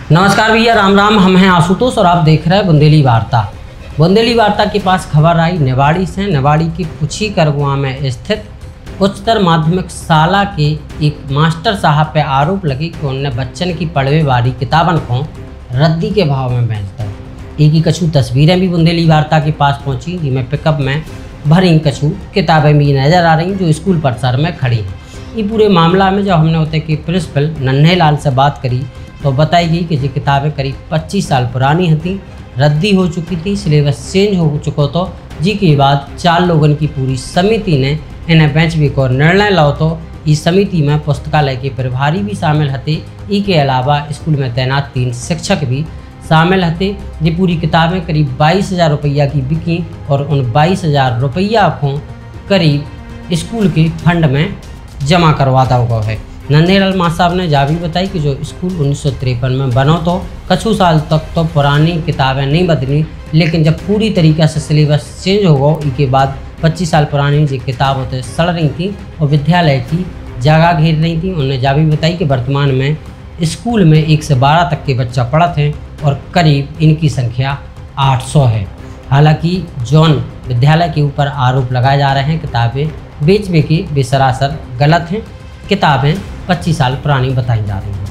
नमस्कार भैया, राम राम। हम हैं आशुतोष और आप देख रहे हैं बुंदेली वार्ता। बुंदेली वार्ता के पास खबर आई नेवाड़ी से। नेवाड़ी की पुछी करगुआ में स्थित उच्चतर माध्यमिक शाला के एक मास्टर साहब पे आरोप लगी कि उन्होंने बच्चन की पढ़वे वाली किताबन को रद्दी के भाव में बेचता है। एक ही कछु तस्वीरें भी बुंदेली वार्ता के पास पहुंची, जिनमें पिकअप में भरी कछु किताबें भी नज़र आ रही जो स्कूल परिसर में खड़ी हैं। ये पूरे मामला में जब हमने होते कि प्रिंसिपल नन्हे लाल से बात करी तो बताई गई कि ये किताबें करीब 25 साल पुरानी थी, रद्दी हो चुकी थी, सिलेबस चेंज हो चुको तो जी के बाद 4 लोगों की पूरी समिति ने इन्हें बेचने को निर्णय लाओ। तो इस समिति में पुस्तकालय के प्रभारी भी शामिल थे। इसके अलावा स्कूल में तैनात 3 शिक्षक भी शामिल थे। ये पूरी किताबें करीब 22,000 रुपया की बिकी और उन 22,000 रुपया को करीब स्कूल के फंड में जमा करवाता हुआ है। नन्हेलाल माँ साहब ने जा भी बताई कि जो स्कूल 1953 में बनो तो कछु साल तक तो पुरानी किताबें नहीं बदली, लेकिन जब पूरी तरीक़े से सिलेबस चेंज हो गया इसके बाद 25 साल पुरानी जो किताब होते सड़ रही थी और विद्यालय की जगह घेर रही थी। उन्होंने जा भी बताई कि वर्तमान में स्कूल में 1 से 12 तक के बच्चा पढ़ते हैं और करीब इनकी संख्या 800 है। हालांकि जौन विद्यालय के ऊपर आरोप लगाए जा रहे हैं किताबें बेचने की वे सरासर गलत हैं। किताबें 25 साल पुरानी बताई जा रही हैं।